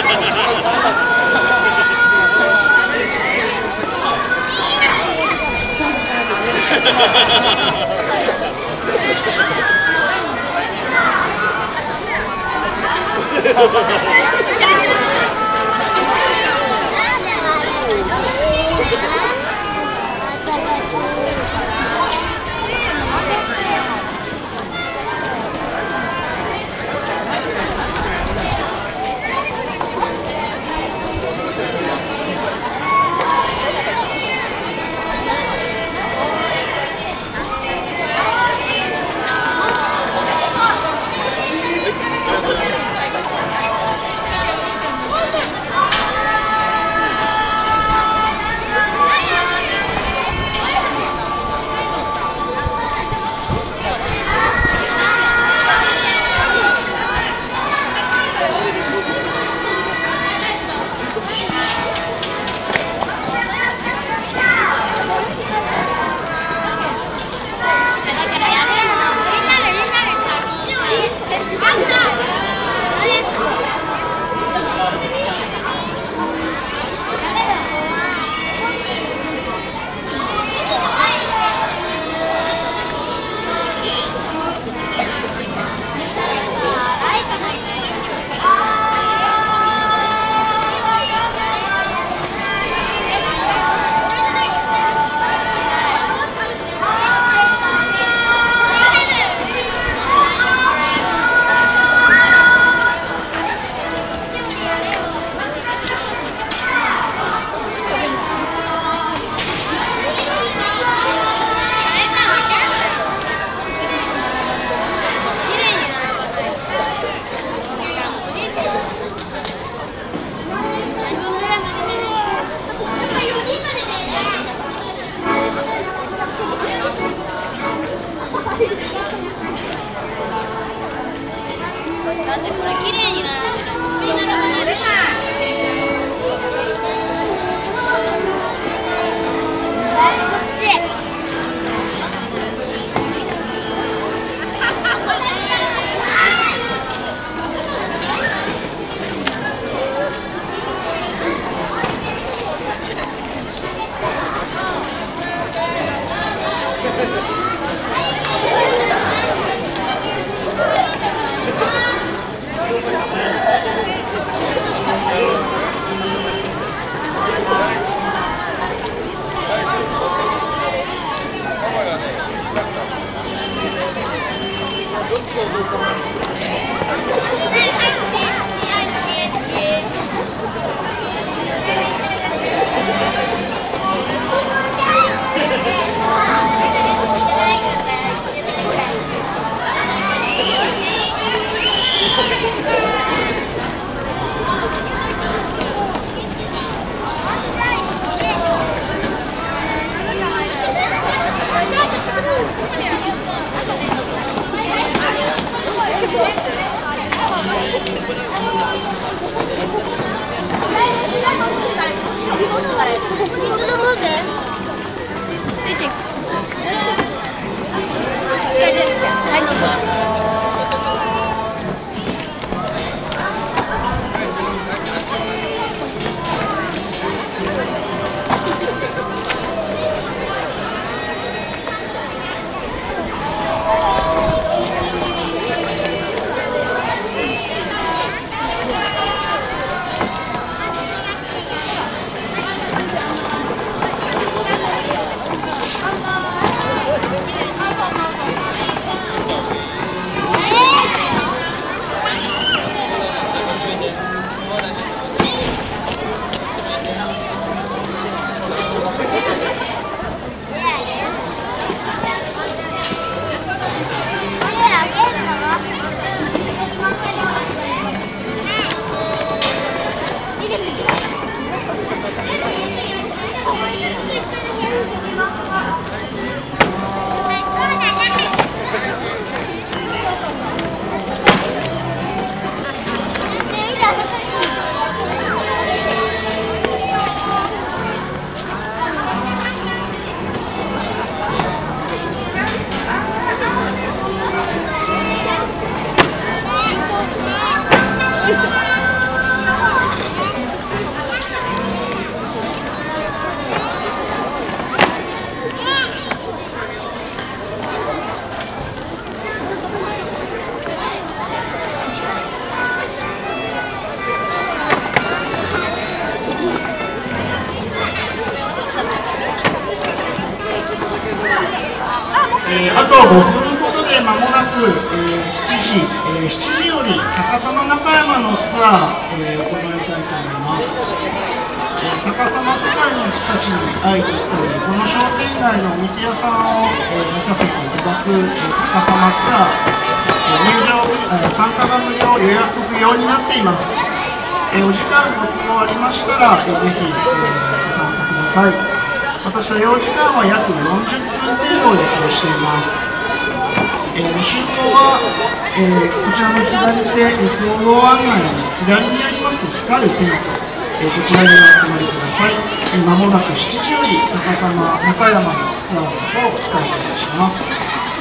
こあと5分ほどで間もなく、7時より逆さま中山のツアー、行いたいと思います。逆さま世界の人たちに会いに行ったり、この商店街のお店屋さんを、見させていただく、逆さまツアー、参加が無料、予約不要になっています。お時間ご都合ありましたら、ぜひ、ご参加ください。また所要時間は約40分程度を予定しています。信号は、こちらの左手、総合案内の左にあります光るテント、こちらにお集まりください。まもなく7時より逆さま中山のツアーの方をスタートいたします。